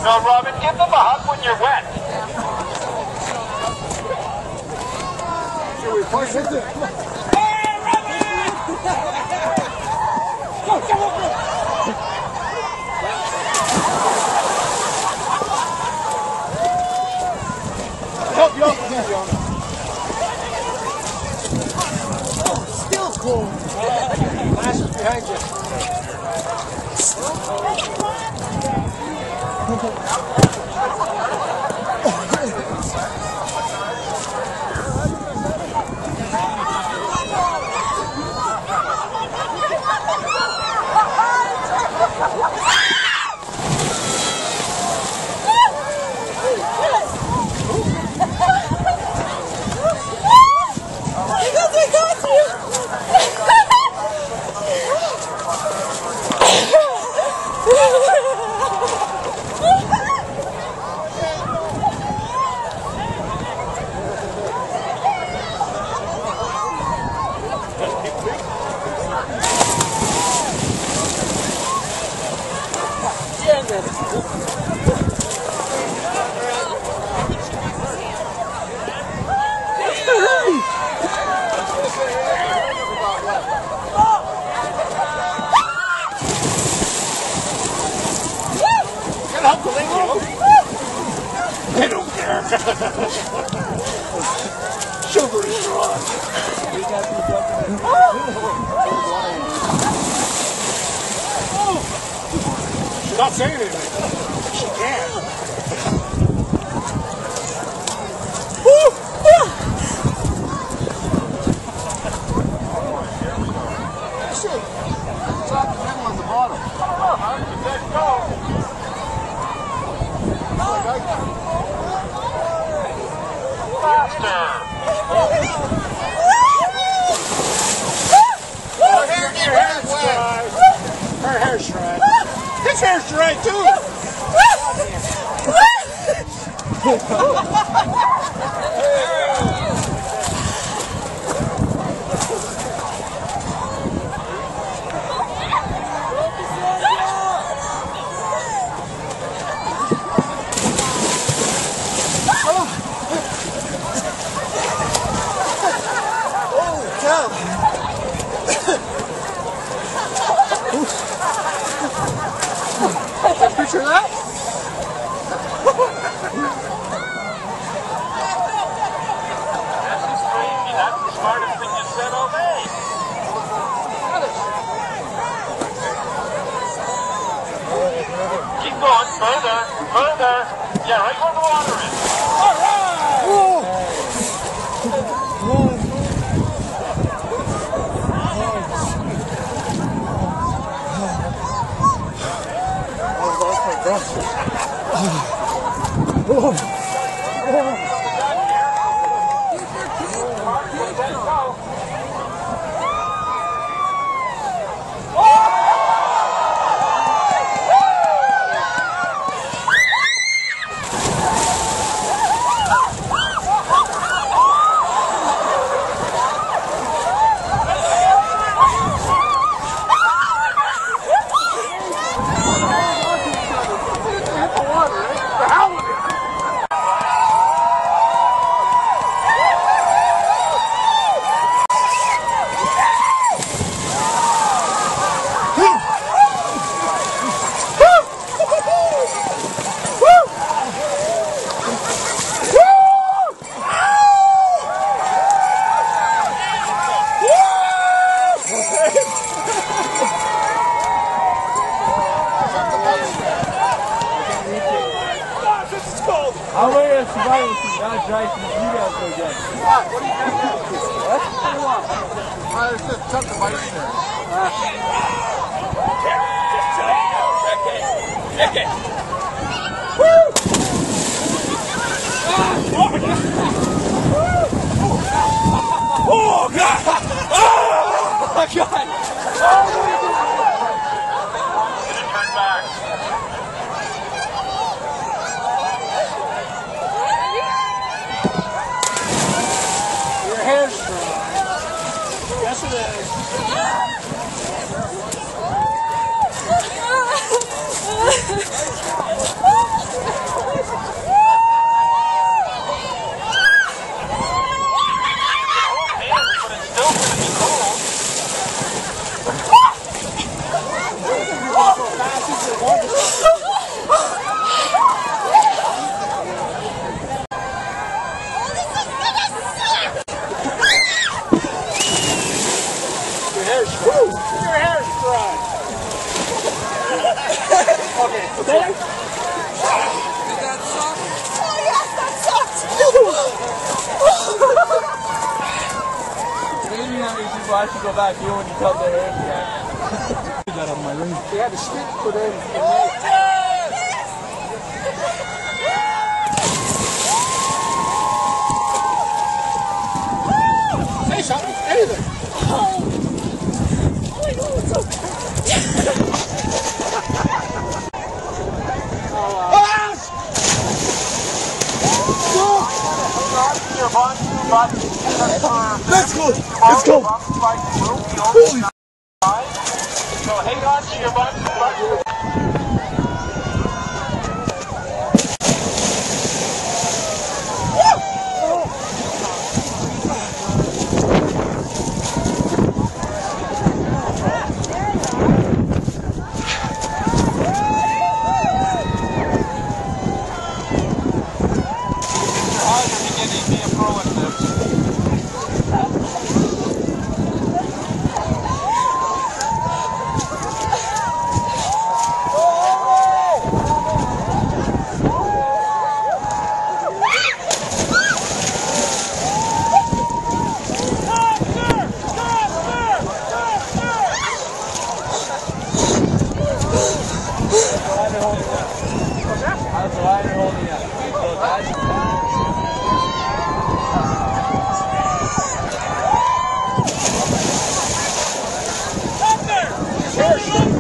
No, Robin, give them a hug when you're wet. Should we push it? Hey, Robin! Go, go, go, go! Help you up again, Jonah. Oh, still cool. Flash is behind you. They don't care. Sugar is strong. She's not saying anything. She can. Shit. It's off the middle on the bottom. Let's go. Faster. Her hair's dry. Her hair's dry. His hair's dry too. Picture that? That's crazy. That's the smartest thing you said all day. Keep going. Further. Further. Yeah, right where the water is. All right! Whoa. I'll wear a survival suit, not dry suit. You guys go get it. What do you have now? What? What do you want? There's just a chunk of ice there. Check it. Woo! Oh, God! Oh, my God! Turn back. Your hair's dry. Yes, it is. why don't you go back here when you come to hair strap? Get that out of my ring. They had a stick put in. Say something. Anything. Oh my God, it's okay. Let's go! Let's go! Holy so hang on to your butt. Here,